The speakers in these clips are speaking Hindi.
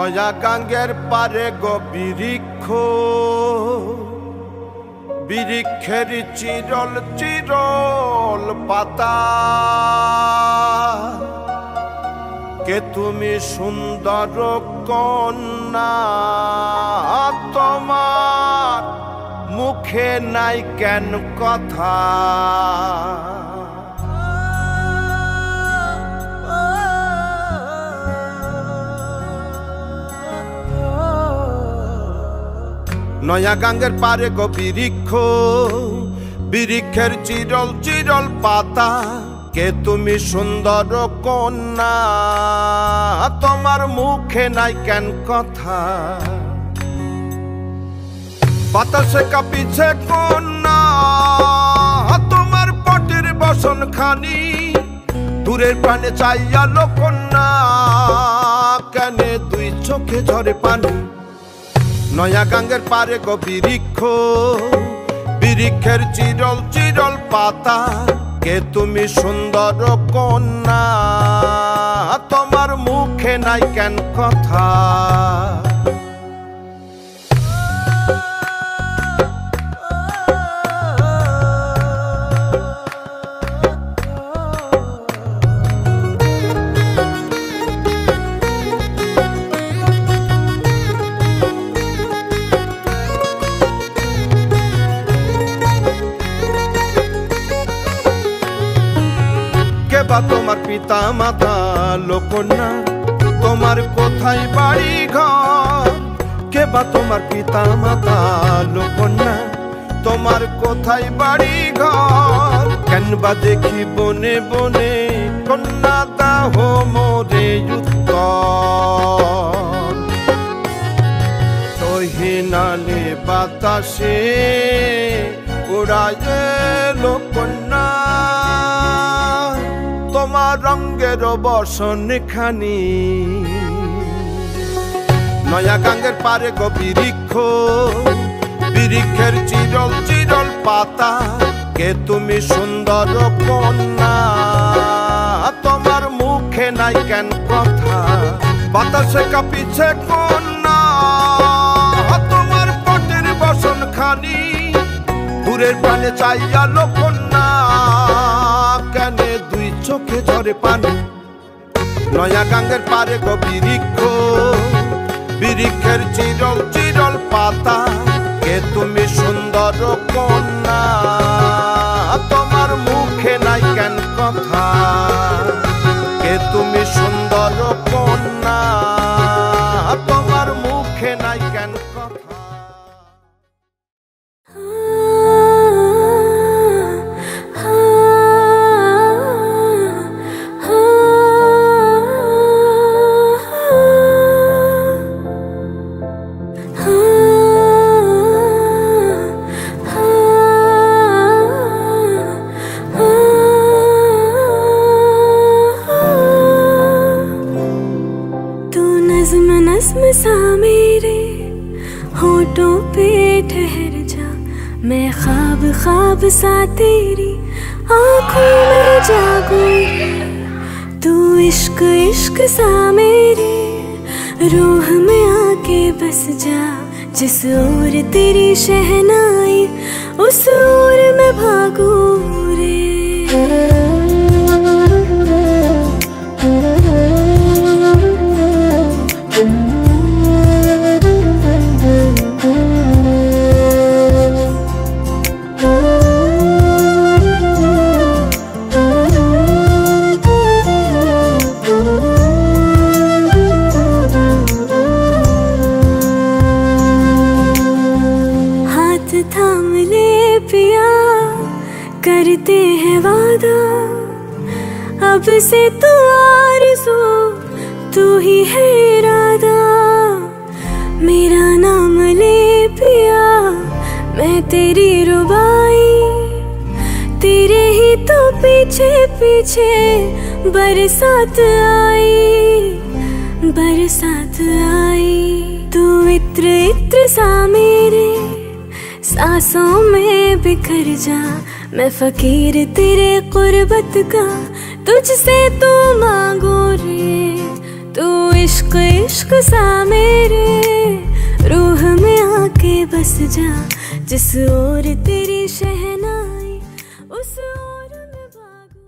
নয়া গাঙ্গের পারে গো বৃক্ষ, বৃক্ষের চিরল চিরল পাতা। কে তুমি সুন্দর কন্যা, তোমার মুখে নাই কেন কথা। নয়া গাঙ্গের পারে গো বৃক্ষ, বৃক্ষের চিরল চিরল পাতা। কে তুমি সুন্দর কন্যা, তোমার মুখে নাই কেন কথা। বাতাসে কাঁপিছে কন্যা, তোমার পটের বসন খানি। দূরের প্রাণে চাইয়ালো কন্যা, কেনে দুই চোখে ঝরে পানি। নয়া গাঙ্গের পারে গো বৃক্ষ, বৃক্ষের চিরল চিরল পাতা। কে তুমি সুন্দর কন্যা, তোমার মুখে নাই কেন কথা। তোমার পিতা মাতা লোকন্যা, তোমার কোথায় বাড়ি ঘর। কে বা তোমার পিতা মাতা লোকন্যা, তোমার কোথায় বাড়ি ঘর। কেন বা দেখি বনে বনে কন্যা দাহ মোরে উত্তর। সহিনালে বাতাসে উড়ায় লোকন্যা, তোমার রঙের বসন খানি। নয়া গাঙ্গের পারে গো বৃক্ষ, বৃক্ষের চিরল চিরল পাতা। কে তুমি সুন্দর কন্যা, তোমার মুখে নাই কেন কথা। বাতাসে কাঁপিছে কন্যা, তোমার পটের বসন খানি। দূরের প্রাণে চাইয়ালো কন্যা, কেনে দুই চোখে ঝরে পানি। নয়া গাঙ্গের পারে গো বৃক্ষ, বৃক্ষের চিরল চিরল পাতা। কে তুমি সুন্দর কন্যা, তোমার মুখে নাই কেন কথা। কে তুমি সুন্দর কন্যা, তোমার মুখে নাই কেন কথা। सा मेरे होठों पे ठहर जा, मैं ख्वाब ख्वाब सा तेरी आँखों में जागूं। तू इश्क इश्क सा मेरे रूह में आके बस जा। जिस ओर तेरी शहनाई उस ओर मैं भागूं रे। करते हैं वादा अब से तू आरज़ू, तू ही है इरादा। मेरा नाम ले पिया, मैं तेरी रुबाई। तेरे ही तो पीछे पीछे बरसात आई, बरसात आई। तू इत्र इत्र सा मेरे सांसों में बिखर जा। मैं फकीर तेरे कुर्बत का तुझसे तो मांगू रे, तू इश्क इश्क सा मेरे रूह में आके बस जा, जिस ओर तेरी शहनाई उस ओर मैं भागूं।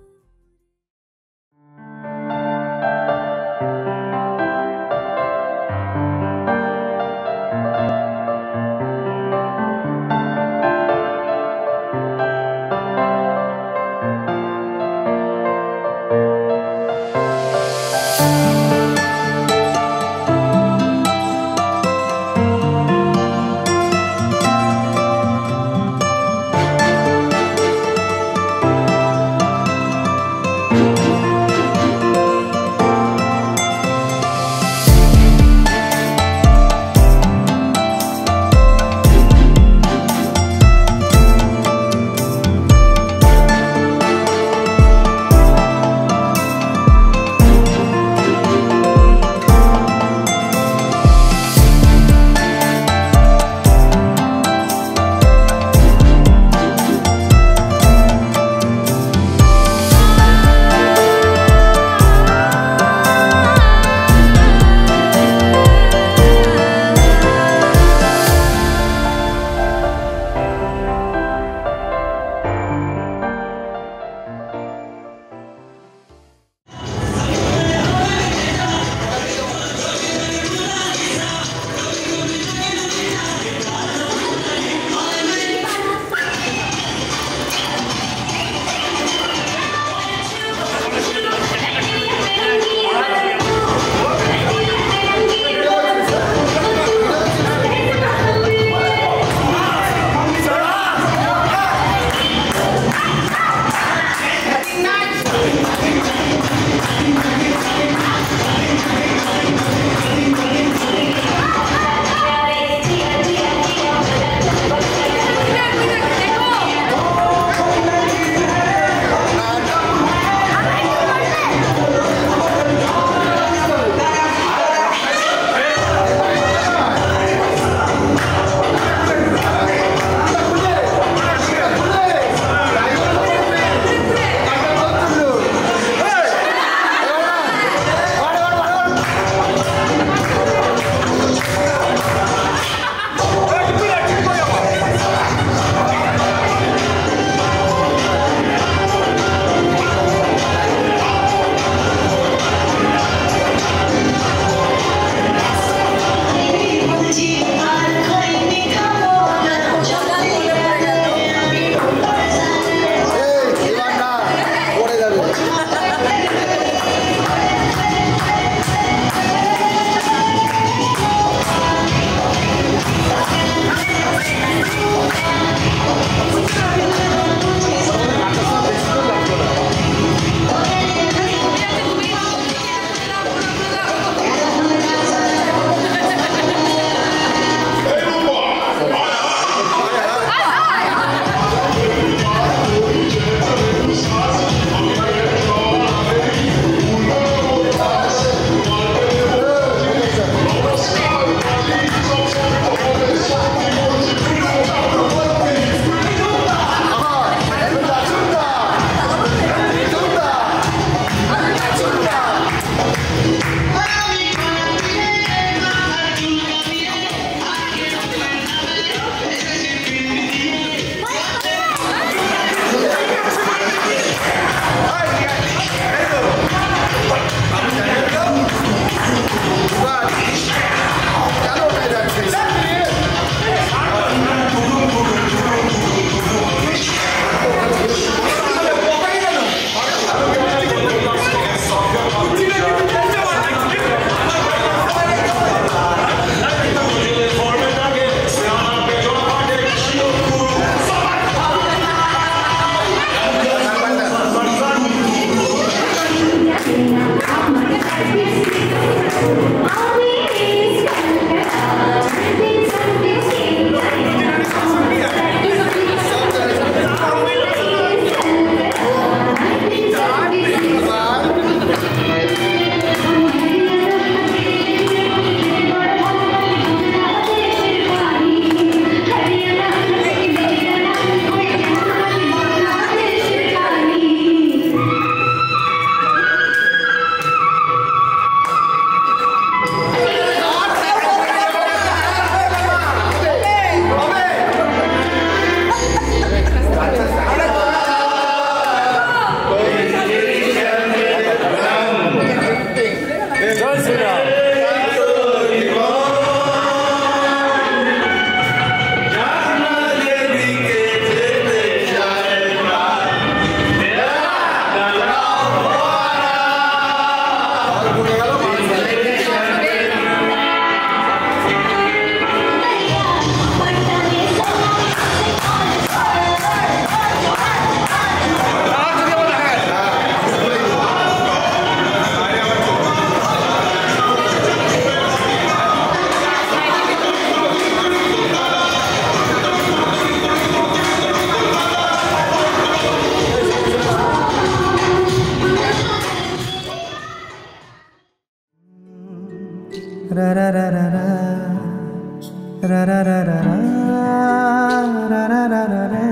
রা রা রা রা রা রা রা রা রা।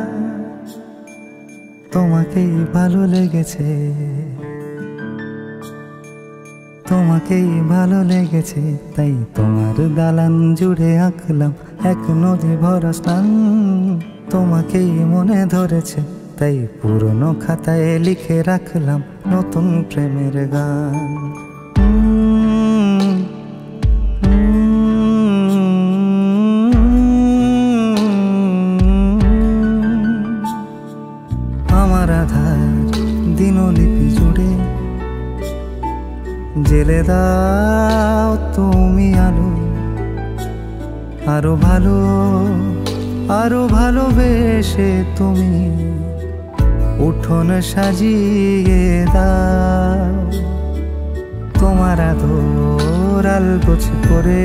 তোমাকেই ভালো লেগেছে, তোমাকেই ভালো লেগেছে, তাই তোমার দালান জুড়ে আঁকলাম এক নদী ভরা স্নান। তোমাকেই মনে ধরেছে, তাই পুরনো খাতায় লিখে রাখলাম নতুন প্রেমের গান। আমার আধার দিনলিপি জুড়ে জেলে দাও তুমি আলো, আরো ভালো আরো ভালোবেসে তুমি উঠোন সাজিয়ে দাও। তোমার আদর আলগোছ করে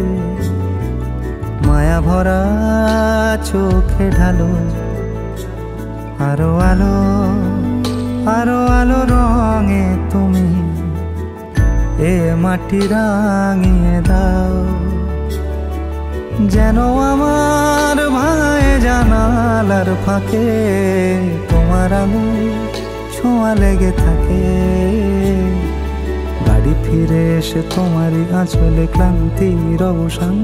মায়া ভরা চোখে ঢালো, আরো আলো আরো আলো রঙে তুমি এ মাটি রাঙিয়ে দাও। যেন আমার ভাই জানালার ফাঁকে তোমার আলো ছোঁয়া লেগে থাকে। বাড়ি ফিরে এসে তোমারই আঁচলে ক্লান্তির অবসান।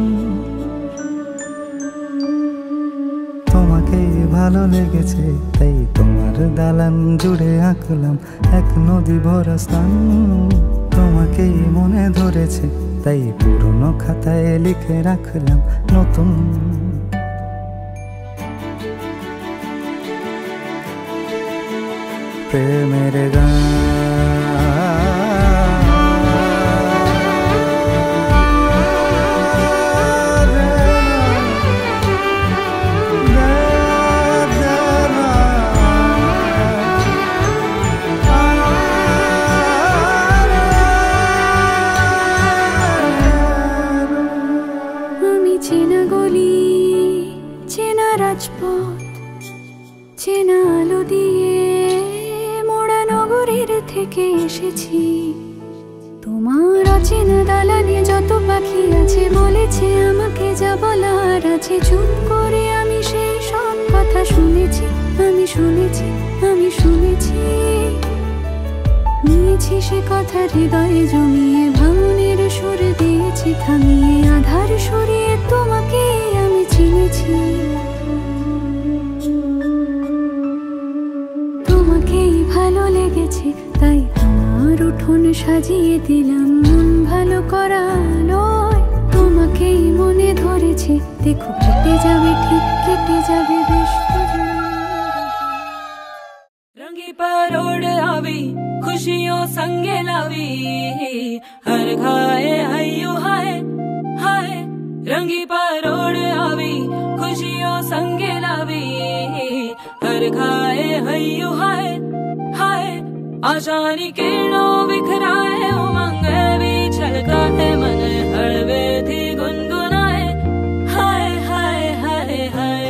তোমাকেই ভালো লেগেছে, তাই তোমার দালান জুড়ে আঁকলাম এক নদী ভরা স্থান। তোমাকেই মনে ধরেছে, তাই পুরনো খাতায় লিখে রাখলাম নতুন প্রেমের গান। চেনা গলি, চেনা রাজপথ, চেনা আলো দিয়ে মোড়া নগরের থেকে এসেছি। তোমার অচেনা দালানে যত পাখি আছে বলেছে আমাকে যা বলার আছে। চুপ করে আমি সেই সব কথা শুনেছি, আমি শুনেছি, আমি শুনেছি। নিয়েছি সে কথা হৃদয়ে জমিয়ে, ভাঙনের সুর দিয়েছি থামিয়ে। আধার সরিয়ে তোমাকে আমি চিনেছি। তোমাকেই ভালো লেগেছে, তাই তোমার উঠোন সাজিয়ে দিলাম মন ভালো করা আলোয়। তোমাকেই মনে ধরেছে, দেখো কেটে যাবে ঠিক, কেটে যাবে বেশ। रंगी परोड़ आवी खुशियों संगे लावी, हर घाए हयू हाय हाय। रंगी परोड़ आवी खुशियों संगे लावी, हर घाए हयू हाय हाय। आशानी किरणों बिखराए उमंग भी छलका है मन, हड़वे थी गुनगुनाए हाय हाय हाय हाय।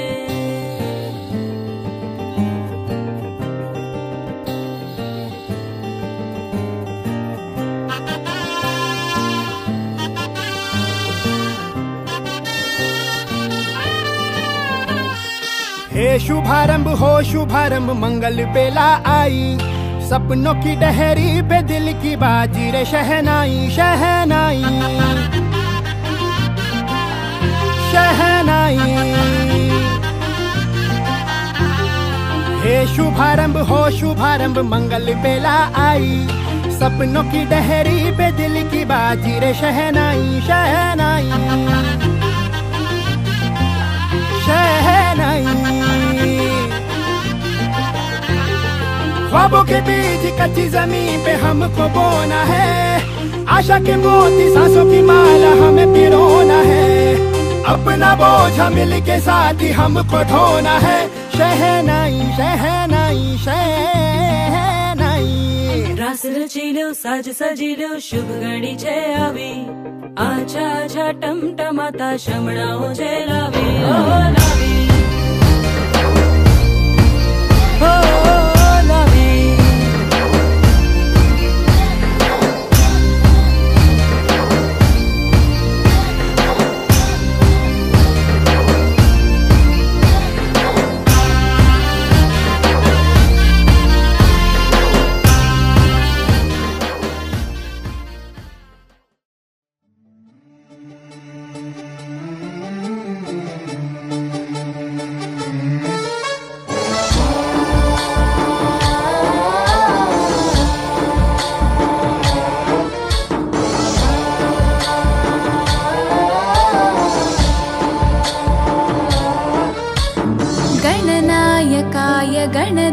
हे शुभारंभ हो शुभारंभ मंगल बेला आई। सपनों की डहरी पे दिल की बाजी रे शहनाई शहनाई शहनाई। हे शुभारंभ हो शुभारंभ मंगल बेला आई। सपनों की डहरी पे दिल की बाजी रे शहनाई शहनाई शहनाई। ख्वाबों के बीच कच्ची जमीन पे हमको बोना है। आशा के मोती सांसों की माला हमें पिरोना है। अपना बोझा मिल के साथ ही हमको ढोना है। शहनाई शहनाई शहनाई। रास रचिलो साज सजिलो शुभ घड़ी छे आवी। आछा आछा टमटमाता शमणाओ छे लावी ओ लावी ओ लावी।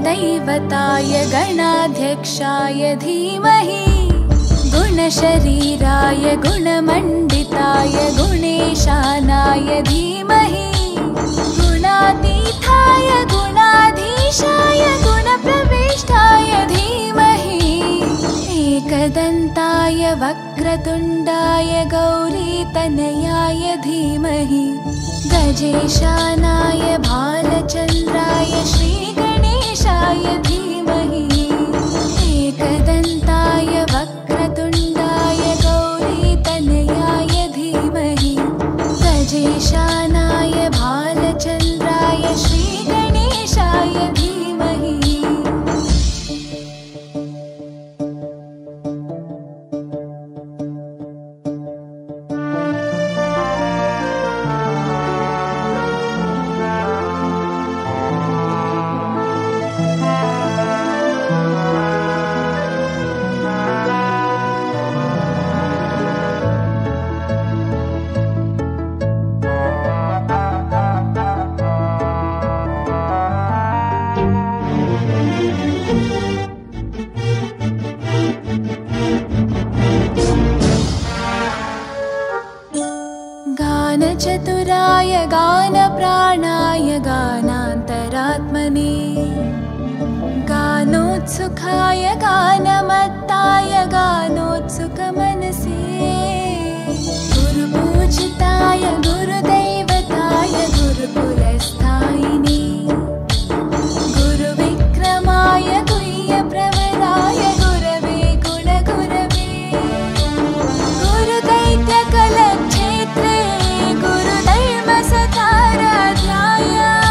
गुरुदैवताय गणाध्यक्षाय धीमहि गुणशरीराय गुणमण्डिताय गुणेशानाय धीमहि गुणातीताय गुणाधीशाय गुणप्रविष्टाय धीमहि एकदन्ताय वक्रतुण्डाय गौरीतनयाय धीमहि गजेशानाय भालचन्द्राय श्रीगणेशाय धीमहि एकदन्ताय वक्रतुण्डाय गौरीतनयाय धीमहि गजेशानाय भालचन्द्राय श्रीगणेशाय धीमहि गानचतुराय गानप्राणाय गानान्तरात्मने गानोत्सुकाय गानमत्ताय गानोत्सुकमनसे गुरुपूजिताय गुरुदैवताय गुरुकुलस्थायिने गुरुविक्रमाय गुह्यप्रवराय गुरवे गुणगुरवे गुरुदैत्यकलक्षेत्रे गुरुधर्मसकाराध्याय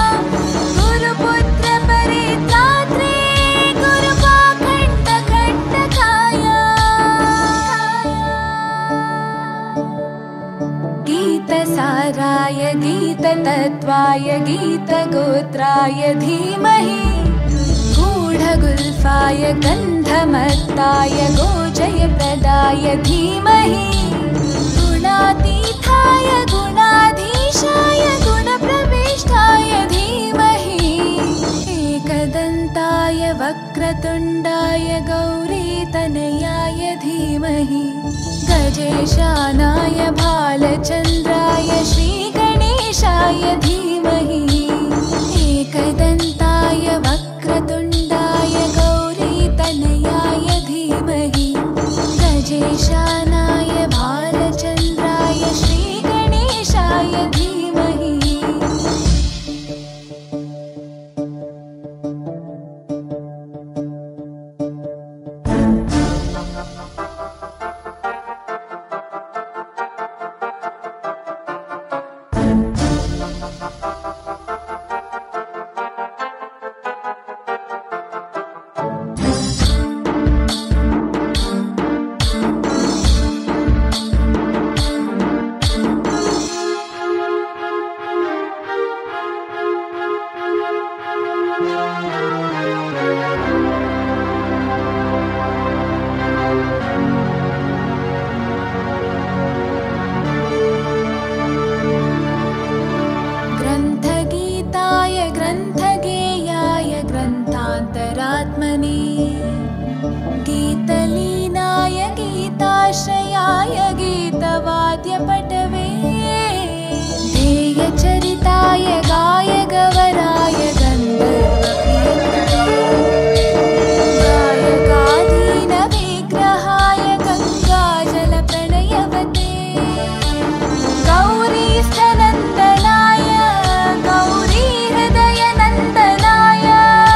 गुरुपुत्रपरित्रात्रे गुरुपाखण्डखण्डकाय गीतसाराय गीततत्त्वाय गीतगोत्राय धीमहि गूढगुल्फाय गन्धमत्ताय गोजयप्रदाय धीमहि गुणातीताय गुणाधीशाय गुणप्रविष्टाय धीमहि एकदन्ताय वक्रतुण्डाय गौरीतनयाय धीमहि गजेशानाय भालचन्द्राय श्रीगणेशाय धीमहि एकदन्ताय वक्रतुण्डाय गौरीतनयाय धीमहि गजेशानाय भालचन्द्राय श्रीगणेशाय धीमहि ग्रन्थगीताय ग्रन्थगेयाय ग्रन्थान्तरात्मने गीतलीनाय गीताश्रयाय गीतवाद्यपटवे ध्येयचरिताय गायगवराय गायकाधीनविग्रहाय गङ्गाजलप्रणयवते गौरीस्थनन्दनाय गौरीहृदयनन्दनाय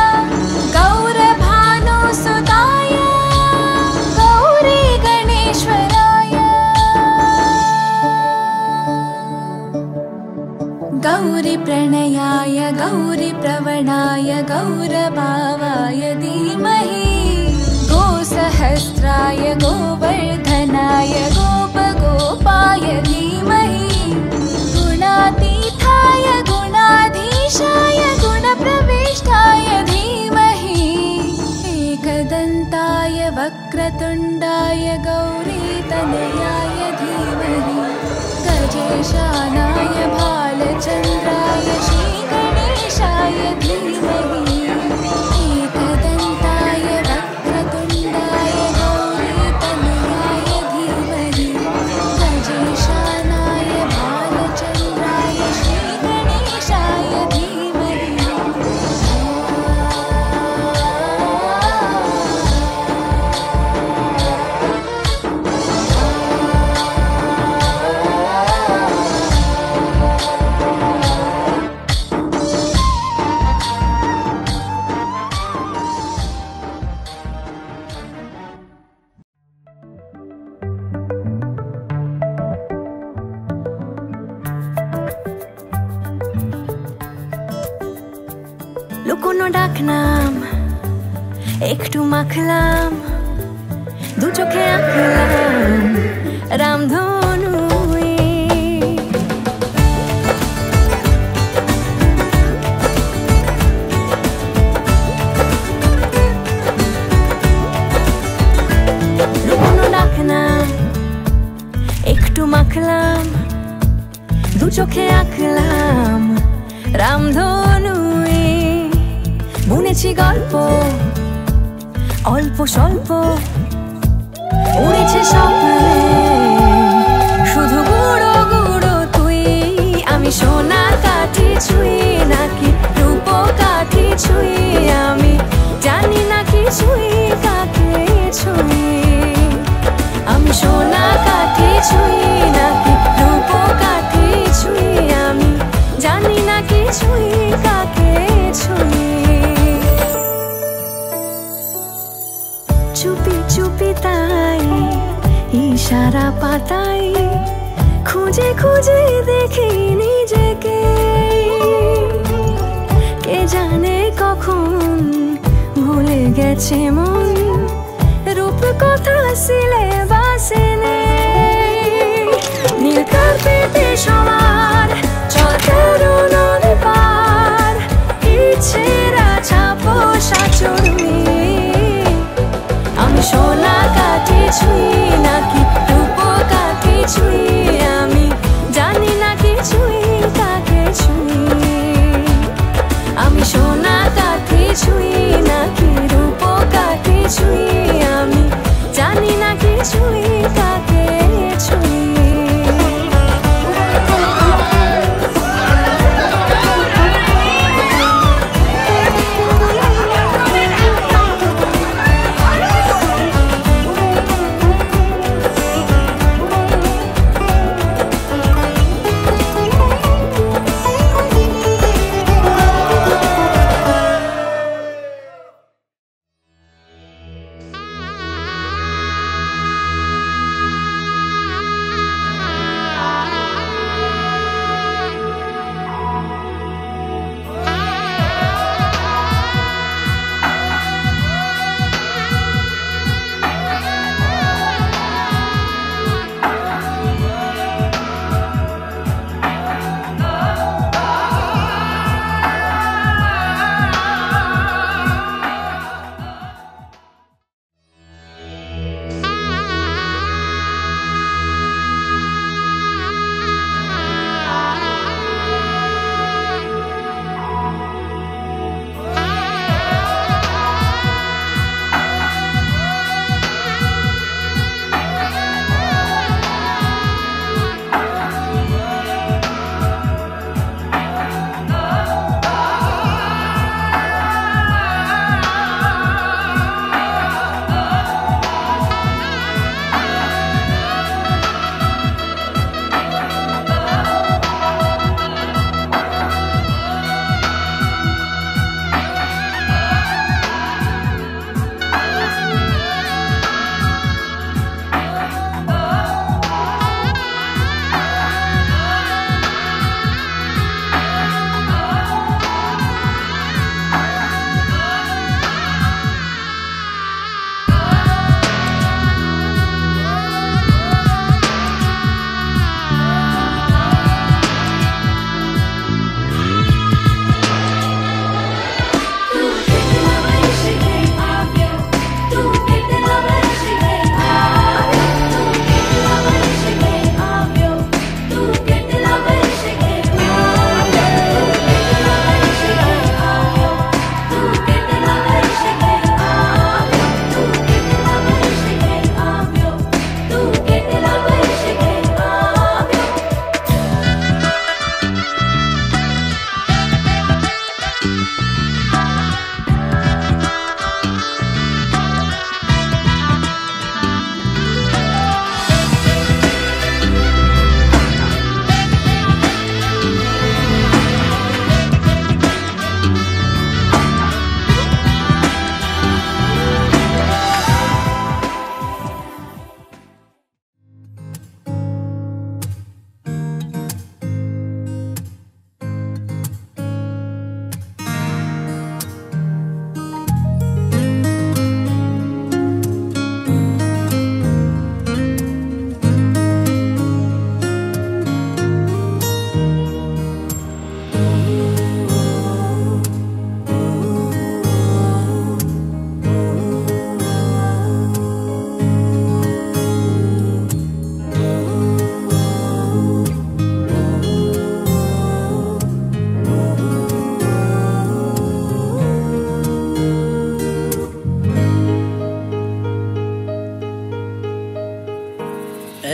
गौरभानुसुताय गौरीगणेश्वराय गौरीप्रणयाय गौरीप्रवणाय गौरभावाय धीमहि गोसहस्राय गोवर्धनाय गोपगोपाय धीमहि गुणातीताय गुणाधीशाय गुणप्रविष्टाय धीमहि एकदन्ताय वक्रतुण्डाय गौरीतनयाय धीमहि गजेशानाय भालचन्द्राय श्रीगणेशाय धीमहि ডাকনাম একটু মাখলাম, দু চোখে আঁকলাম রামধনু। ডাকনাম একটু মাখলাম, দু চোখে আঁকলাম রামধনু। বুনেছি গল্প অল্প স্বল্প, উড়েছে স্বপ্নে শুধু গুঁড়ো গুঁড়ো তুই। আমি সোনা কাঠি ছুঁই নাকি রূপ কাঠি ছুঁই, আমি জানি না কিছুই কাকে ছুঁই। আমি সোনা কাঠি ছুঁই নাকি রূপ কাঠি ছুঁই, আমি জানি না কিছুই কাকে ছুঁই। চুপি চুপি তাই ইশারা পাতাই, খুঁজে খুঁজে দেখি নিজেকে। কে জানে কখন ভুলে গেছে মন, রূপ কথা সিলেবাসে নেই। নীল কার্পেটে সবার চল তেরো নদী পার, ইচ্ছেরা ছাপো সাচুরি। আমি সোনা কাঠি ছুঁই নাকি রূপ কাঠি ছুঁই, আমি জানি না কিছুই কাকে ছুঁই। আমি সোনা কাঠি ছুঁই নাকি রূপ কাঠি ছুঁই, আমি জানি না কিছুই কাকে ছুঁই।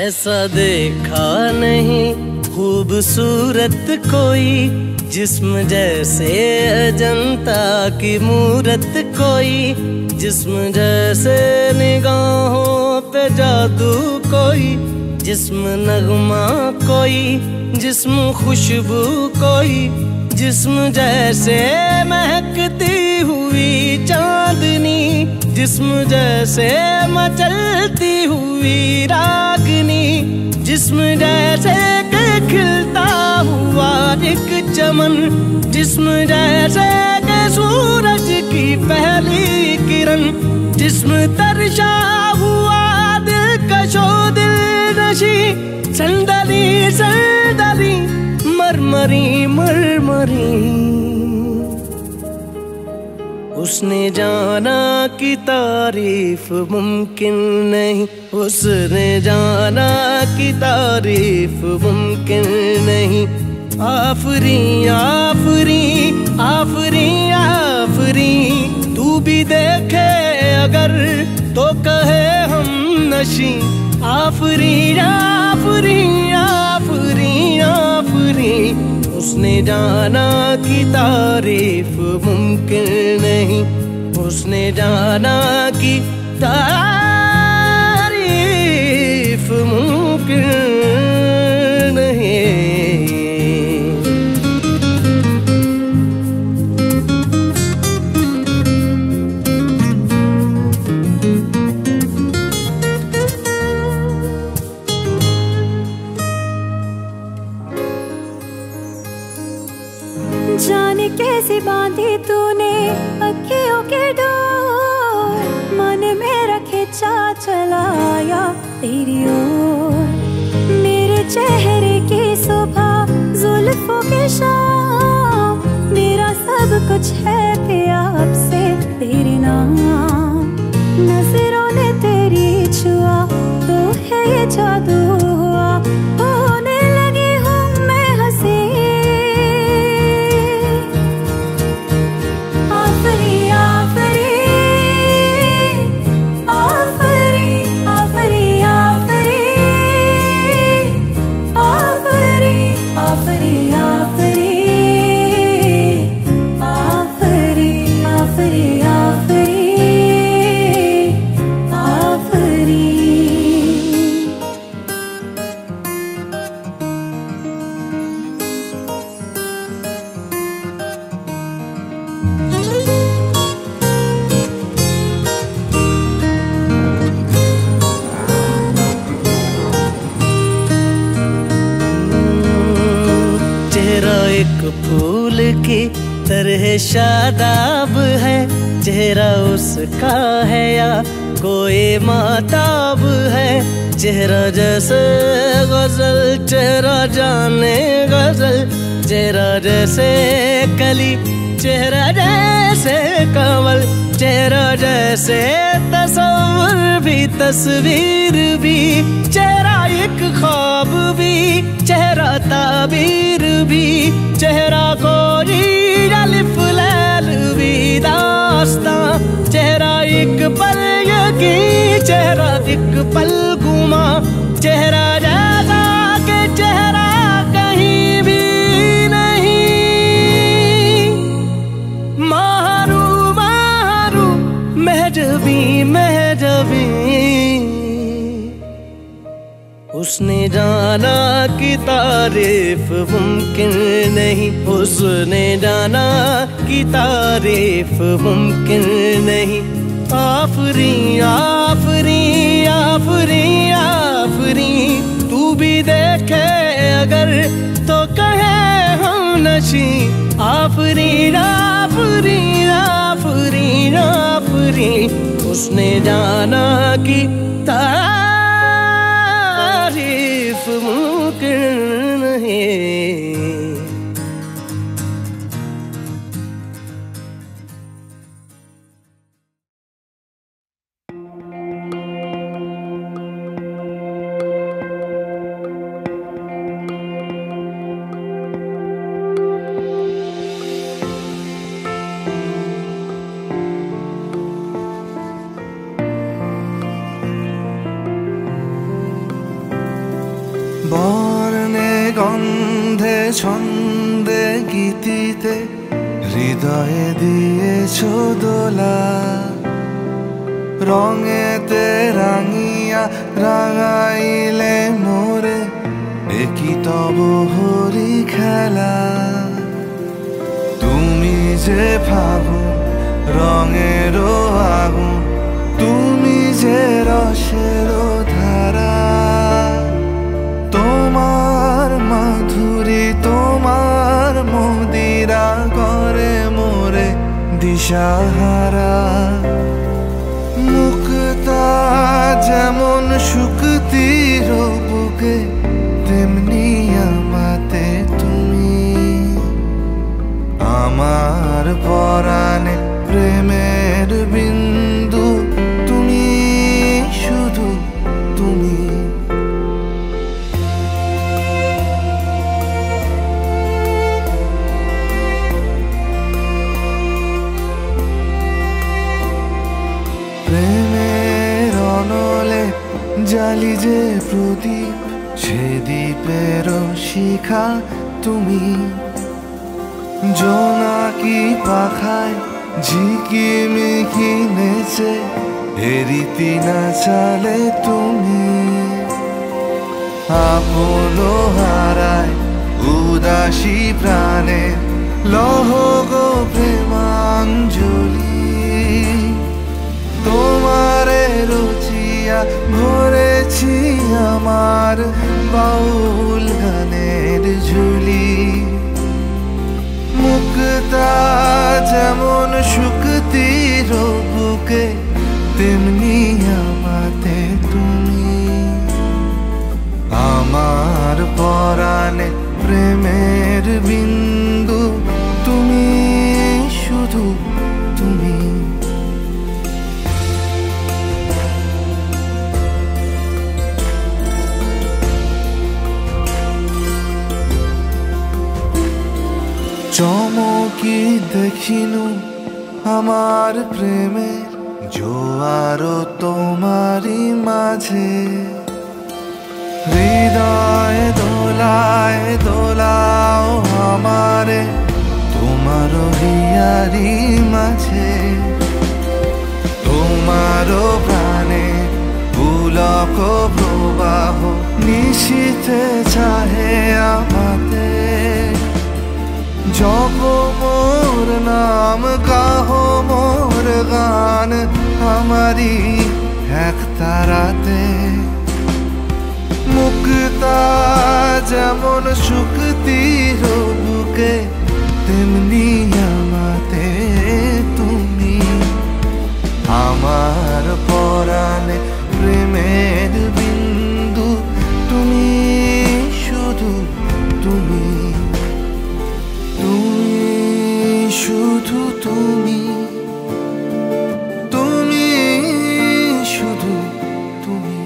ऐसा देखा नहीं खूबसूरत कोई, जिस्म जैसे अजंता की मूरत कोई, जिस्म जैसे निगाहों पे जादू कोई, जिस्म नगमा कोई, जिस्म खुशबू कोई, जिस्म जैसे महकती हुई चांदनी, जिस्म जैसे मचलती हुई रागनी, जिस्म जैसे के खिलता हुआ एक चमन, जिस्म जैसे के सूरज की पहली किरण, जिस्म तरशा हुआ दिलकशो दिलनशी, संदली संदली मरमरी मरमरी। उसने जाना कि तारीफ मुमकिन नहीं, उसने जाना कि तारीफ मुमकिन नहीं। आफरी आफरी आफरी आफरी, तू भी देखे अगर तो कहे हम नशी। आफरी आफरी आफरी आफरी, उसने जाना कि तारीफ मुमकिन नहीं, उसने जाना कि तारीफ मुमकिन नहीं। जाने कैसे बांधी तूने अखियों के डोर, मन मेरा खिंचा चलाया तेरी ओर। मेरे चेहरे की सुबह जुल्फों की शाम, मेरा सब कुछ है प्यार से तेरे नाम। नजरों ने तेरी छुआ तो है ये जादू हुआ, होने लगी हूँ मैं हंसी। फूल की तरह शादाब है, चेहरा उसका है या कोई माताब है। चेहरा जैसे गजल, चेहरा जाने गजल, चेहरा जैसे कली, चेहरा जैसे कमल, चेहरा जैसे तस्वीर भी तस्वीर भी, चेहरा एक ख्वाब भी, चेहरा ताबीर भी, चेहरा कोई अलिफ लैल भी दास्तां। चेहरा एक पल यकीन, चेहरा एक पल गुमा, चेहरा जैसा के चेहरा कहीं भी नहीं। मारू मारू महजबी महजबी, उसने जाना कि तारीफ मुमकिन नहीं, उसने जाना कि तारीफ मुमकिन नहीं। आफरी आफरी आफरी आफरी, तू भी देखे अगर तो कहे हम नशी। आफरी आफरी आफरी आफरी, उसने जाना कि तारीफ मुमकिन नहीं। ছন্দে গীতিতে হৃদয়ে দিয়েছো দোলা, রঙেতে রাঙিয়া রাঙাইলে মোরে, একই তব হরি খেলা। তুমি যে ফাগুন রঙেরও আগুন, তুমি যে রসেরও ধারা, তোমার মাধুরী তোমার মদিরা করে মোরে দিশাহারা। মুক্তা যেমন শুকতির বুকে, তেমনি আমাতে তুমি। আমার পরাণে প্রেমের বিন্দু, তুমি শুধু তুমি। প্রেমের অনলে জালি যে প্রদীপ, সে দ্বীপের শিখা তুমি। জোনাকি পাখায় ঝিকিমিকি নেচে, এরিতি না চালে তুমি। আপন হারায় উদাসী প্রাণে, লহ গো প্রেমাঞ্জলি। তোমারে রুচিয়া ভরেছি আমার বাউল গানের ঝুলি। মুক্তা যেমন শুকতির বুকে, তেমনি আমাতে তুমি। আমার পরাণে প্রেমের বিন্দু, তুমি শুধু তুমি। চমকি দেখিনু আমার প্রেমের জোয়ার তোমারই মাঝে। হৃদয় দোলায় দোলাও আমারে, তোমার হিয়ারি মাঝে। তোমার প্রাণে পুলক প্রবাহ, নিশীথে চাহে আমাতে। জপ মোর নাম, গাহো মোর গান, আমারি এক তারাতে। মুক্তা যেমন শুকতির বুকে, তেমনি আমাতে তুমি। আমার পরাণে প্রেমের বিন্দু, তুমি শুধু তুমি। তুমি শুধু তুমি, তুমি শুধু তুমি।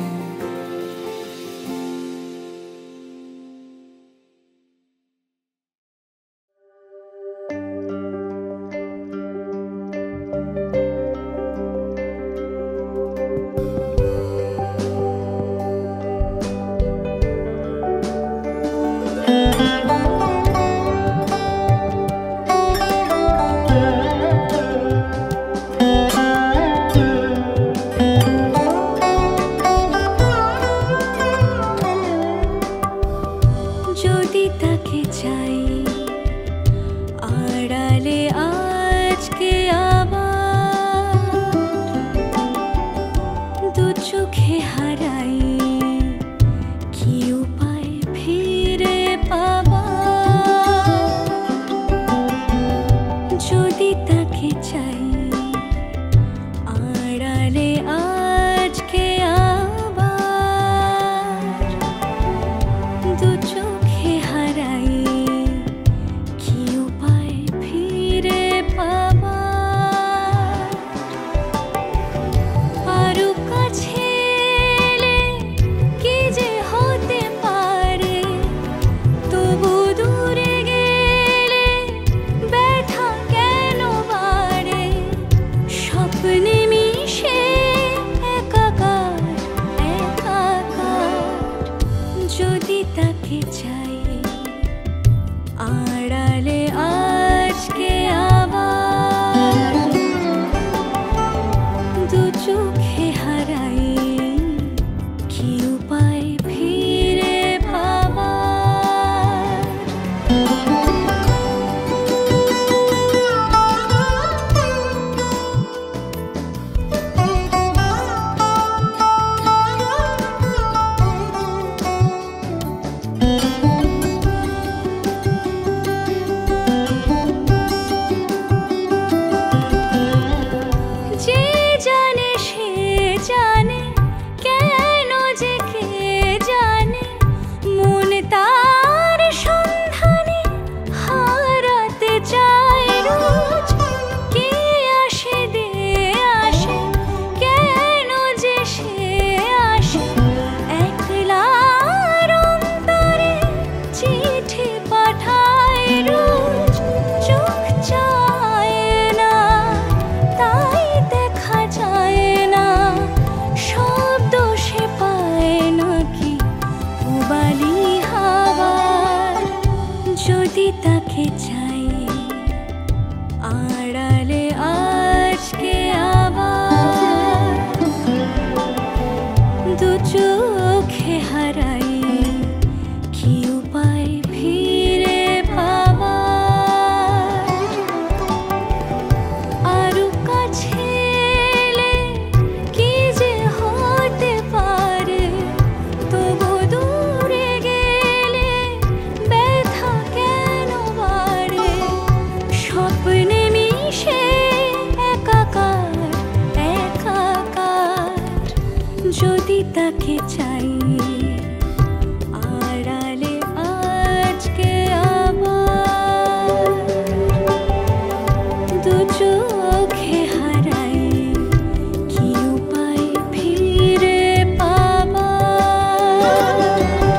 তাকে চাই আড়ালে আজকে আবার দু চোখে হারাই কি উপায় ফিরে পাবার আরো কাছে এলে কি যে হতে পারে তবু দূরে গেলে ব্যথা কেন বাড়ে স্বপ্নে মিশে একাকার একাকার যদি তাকে চাই আড়ালে আজকে আবার দু চোখে হারাই কি উপায় ফিরে পাবার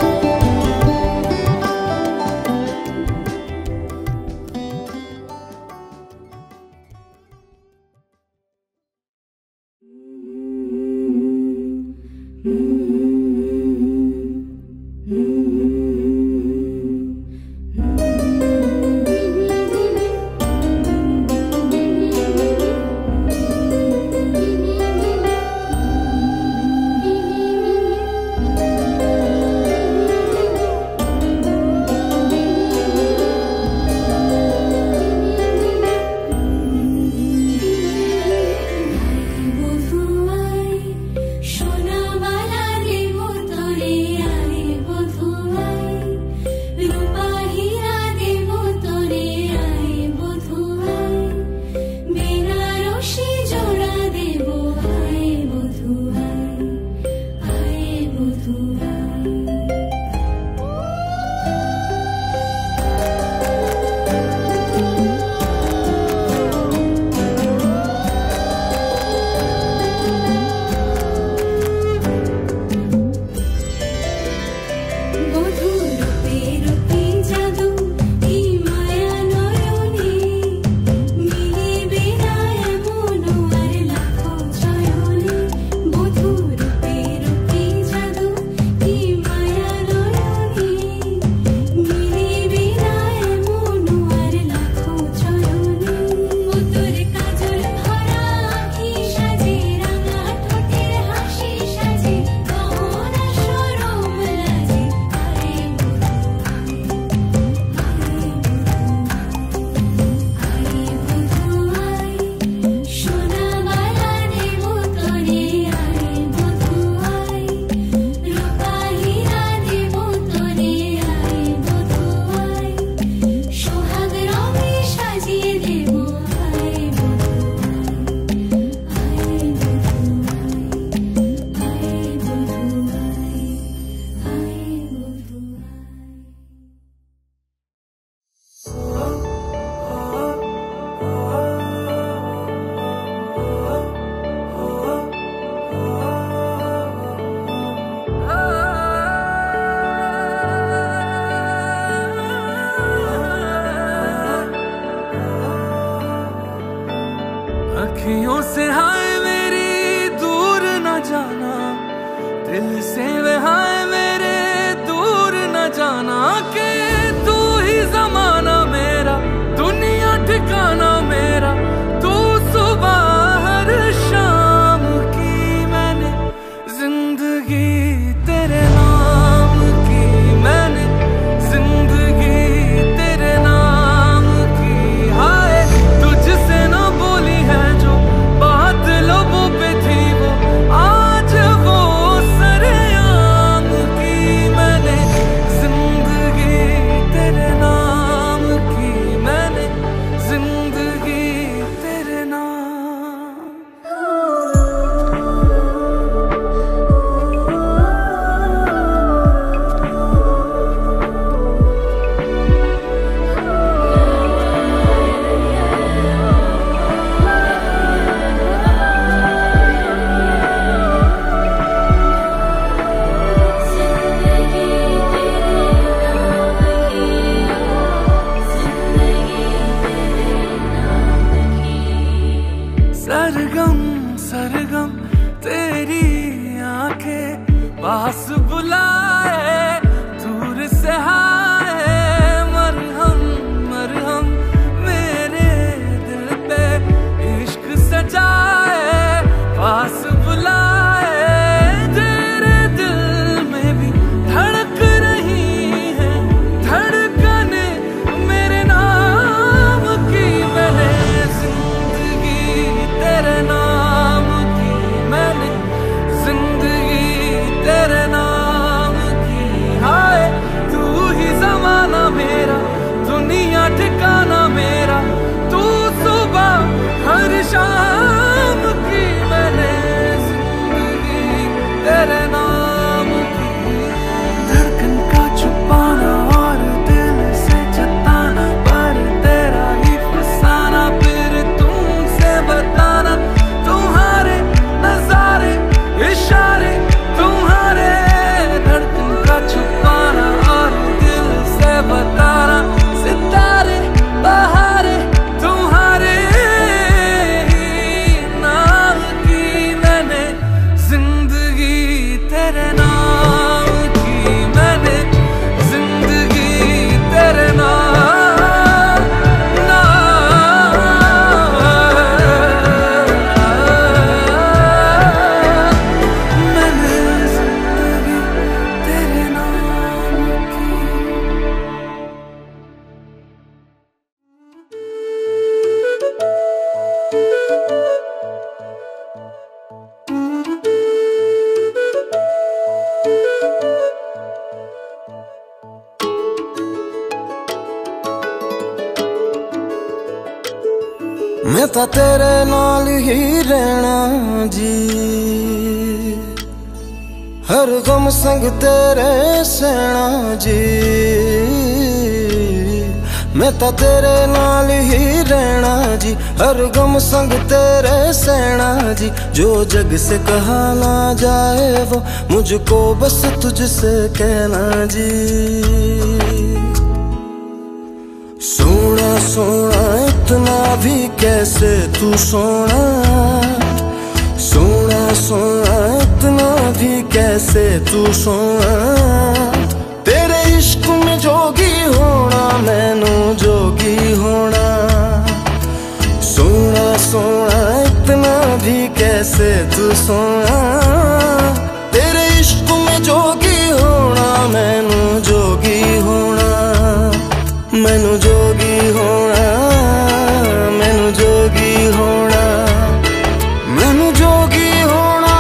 अखियों से हाय मेरी दूर न जाना दिल से वे हाय मेरे दूर न जाना कि तू ही जमाना मेरा दुनिया ठिकाना मेरा तू सुबह हर शाम की मैंने जिंदगी तेरे नाम की मैंने जिंदगी तेरे नाम की हाय तुझसे ना बोली है जो बात लबों पे थी वो आज वो सरेआम मैं तां तेरे नाल ही रहना जी, हर गम संग तेरे सहना जी। मैं तां तेरे नाल ही रहना जी, हर गम संग तेरे सहना जी। जो जग से कहा ना जाए वो मुझको बस तुझसे कहना जी। सोना सोना इतना भी कैसे तू सोना, सोना सोना इतना भी कैसे तू सोना। तेरे इश्क में जोगी होना मैनू जोगी होना। सोना सोना इतना भी कैसे तू सोना। तेरे इश्क में जोगी होना मैनू जोगी होना। मैनू जोगी होना, मैनू जोगी होना, मैनू जोगी होना।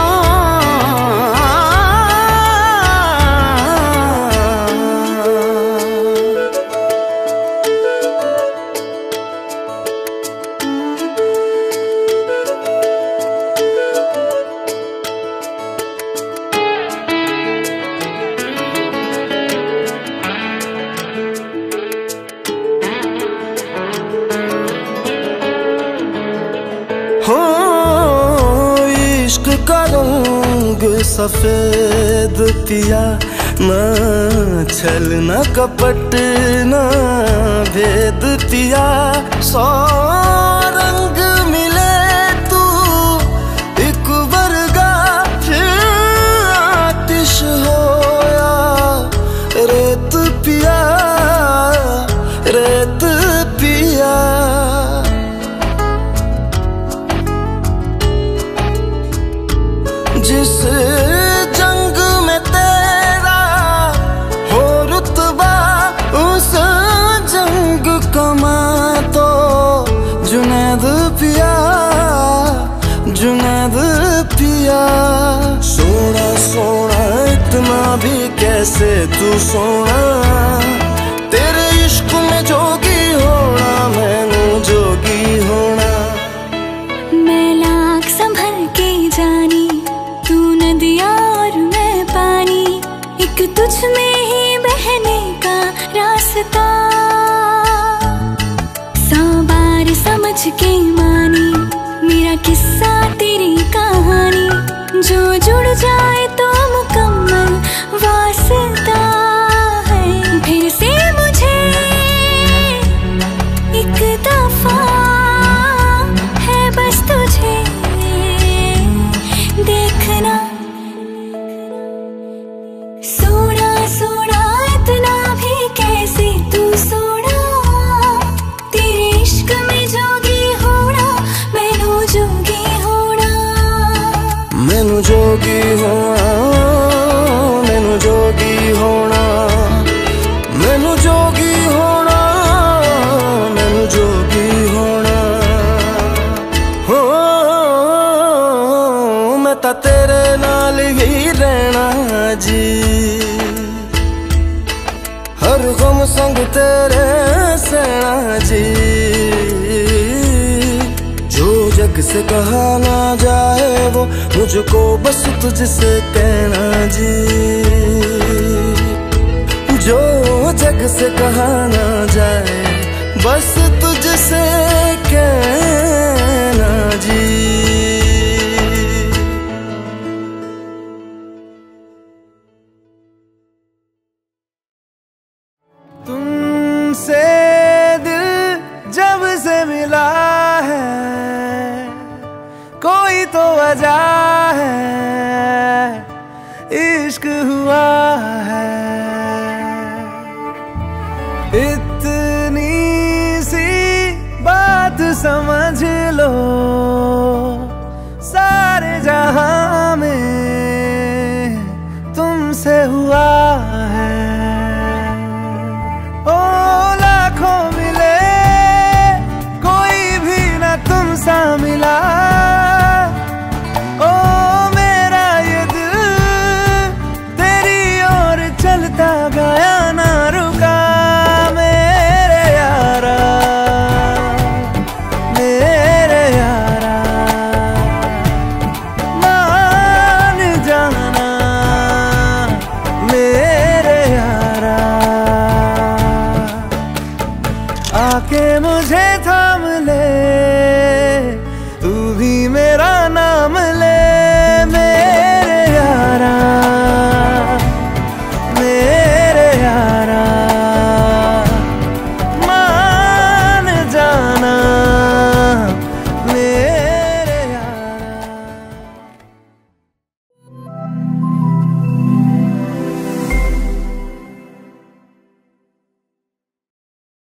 हो इश्क का रंग सफेद पिया, ना छल ना कपट ना भेद पिया। सौ रंग मिले तू एक वर्गा, फिर आतिश होया रेत पिया, रेत पिया। जिस जंग में तेरा हो रुतबा, उस जंग कमा तो जुनैद पिया, जुनैद पिया। सोना सोना इतना भी कैसे तू सोना। तेरे इश्क में जोगी होना मैनू जोगी होना। मैं लाख संभल के जानी, तू नदिया और मैं पानी, एक तुझ में ही बहने का रास्ता। 100 बार समझ के मानी मेरा किस्सा तेरी कहानी। जो जुड़ जाए तो मुकम्मल वास्ता है। फिर से मुझे एक दफा है बस तुझे देखना। सोना सोना इतना भी कैसे तू सोना। तेरे इश्क में जोगी होना मैनू जोगी होना। मैनू जोगी होना, मैनू जोगी होना, मैनू जोगी होना, मैनू जोगी होना। हो मैं तां तेरे नाल ही रहना जी, हर गम संग तेरे सहना जी। जो जग से कहा ना जाए वो मुझको बस तुझसे कहना जी। जो जग से कहा ना जाए बस तुझसे कहना जी। तुमसे दिल जब से मिला है, कोई तो वजह है, इश्क हुआ है। इतनी सी बात समझ लो, सारे जहां में तुमसे हुआ है। ओ लाखों मिले कोई भी ना तुम सा मिला। ओ मेरा आके मुझे थाम ले